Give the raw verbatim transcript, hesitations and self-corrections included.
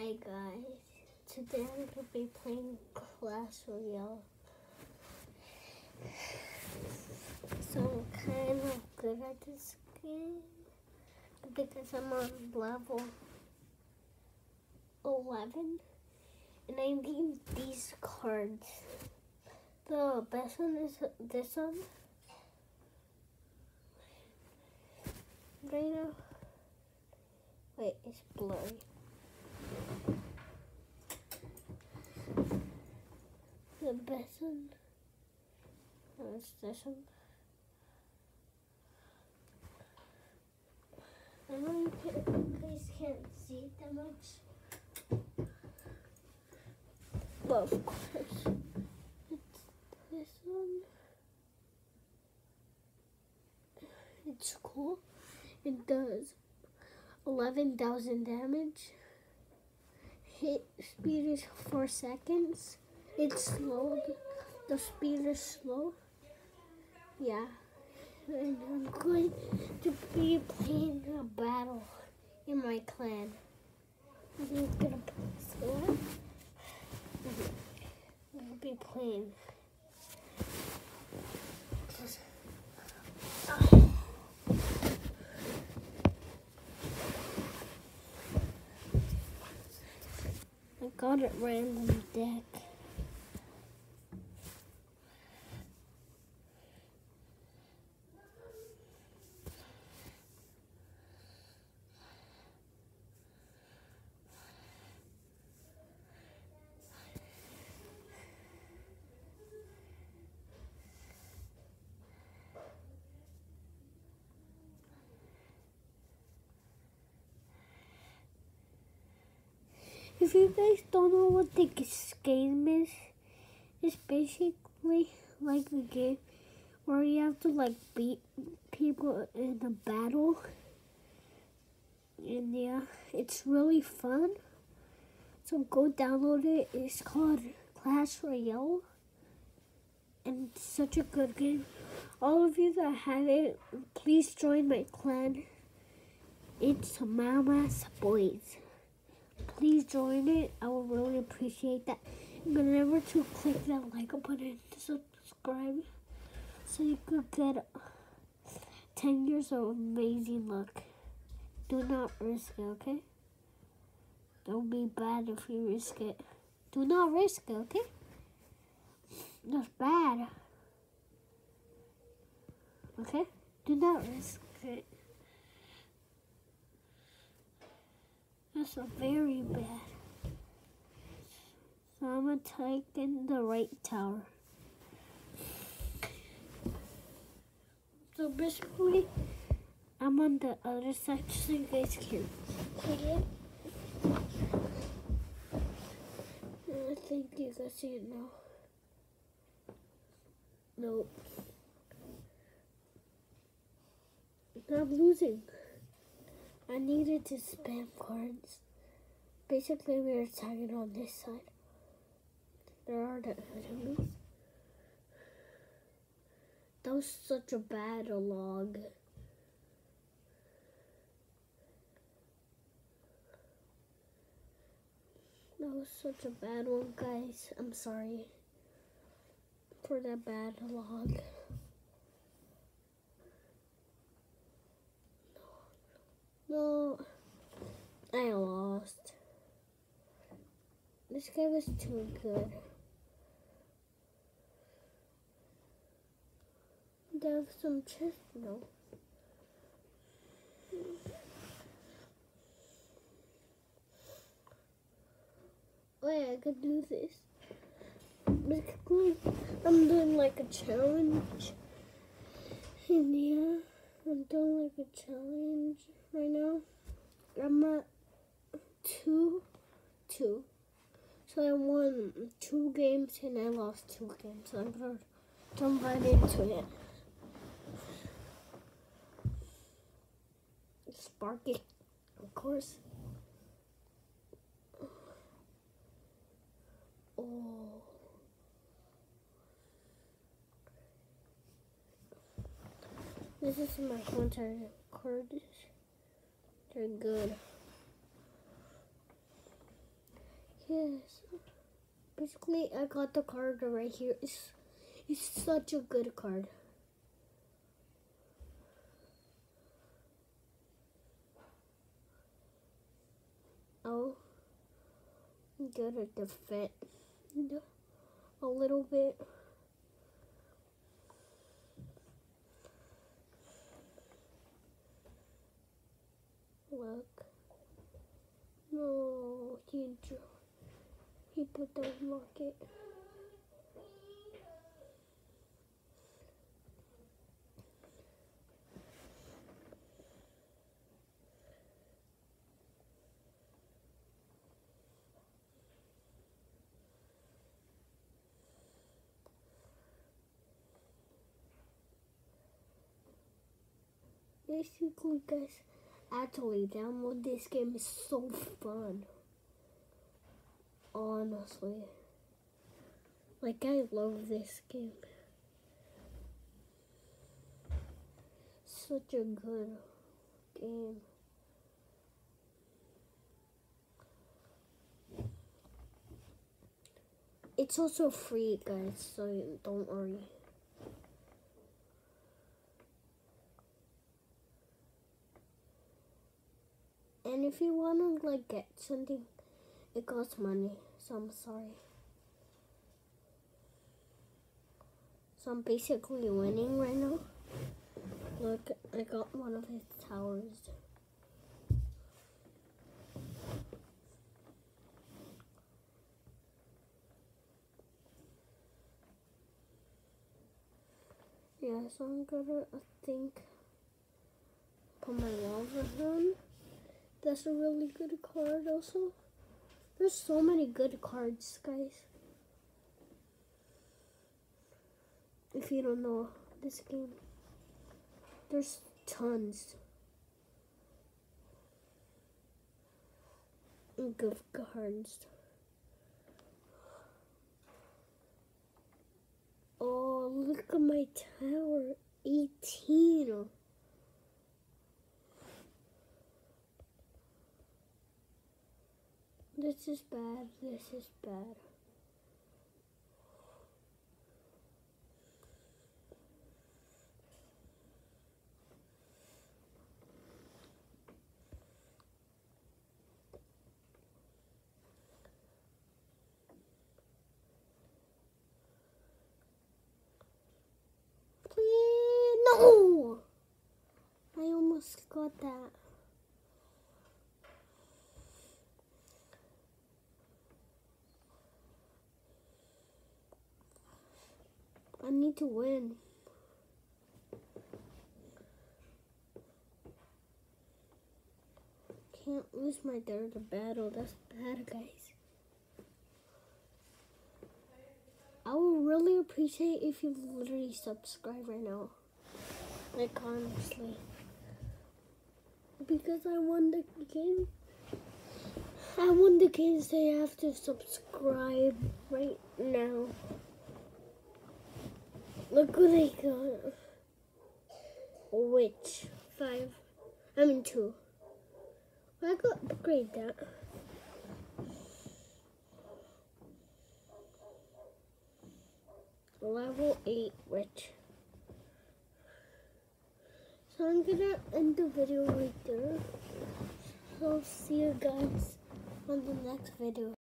Hi guys, today I'm going to be playing Clash Royale. So I'm kind of good at this game because I'm on level eleven and I need these cards. The best one is this one. Right now. Wait, it's blurry. The best one is this one. I know you, can, you guys can't see it that much, but of course, it's this one. It's cool. It does eleven thousand damage. Hit speed is four seconds. It's slow. The speed is slow. Yeah. And I'm going to be playing a battle in my clan. I'm gonna put this on. I'm gonna be playing. I got a random deck. If you guys don't know what this game is, it's basically like a game where you have to like beat people in a battle. And yeah, it's really fun. So go download it. It's called Clash Royale. And it's such a good game. All of you that have it, please join my clan. It's Mama's Boys. Please join it. I would really appreciate that. And remember to click that like button to subscribe so you could get ten years of amazing luck. Do not risk it, okay? Don't be bad if you risk it. Do not risk it, okay? That's bad. Okay? Do not risk it. That's a very bad. So I'm gonna take in the right tower. So basically, I'm on the other side so you guys can see it. I think you can see it now. Nope. I'm losing. I needed to spam cards. Basically, we are attacking on this side. There are the enemies. That was such a bad log. That was such a bad one, guys. I'm sorry for that bad log. No, I lost. This guy was too good. Do I have some chest? No. Wait, I could do this. Basically, I'm doing like a challenge. And yeah, I'm doing like a challenge right now. I'm at two, two. So I won two games and I lost two games. So I'm gonna jump right into it. Sparky, of course. Oh. This is my contact cards. They're good. Yes. Basically, I got the card right here. It's, it's such a good card. Oh, get it to fit a little bit. Look. No, he drew. He put the locket. Basically, guys, actually download this game. Is so fun. Honestly, like I love this game. Such a good game. It's also free, guys, so don't worry. And if you want to like get something, it costs money, so I'm sorry. So I'm basically winning right now. Look, I got one of his towers. Yeah, so I'm gonna, I think, put my lava on. That's a really good card also. There's so many good cards, guys. If you don't know this game, there's tons of good cards. Oh, look at my tower, eighteen. This is bad, this is bad. Please, no! I almost got that. I need to win. Can't lose my third battle. That's bad, guys. I would really appreciate if you literally subscribe right now. Like, honestly. Because I won the game. I won the game, so you have to subscribe right now. Look what I got. Which? Five. I mean two. I could upgrade that. Level eight witch. So I'm gonna end the video right there. So see you guys on the next video.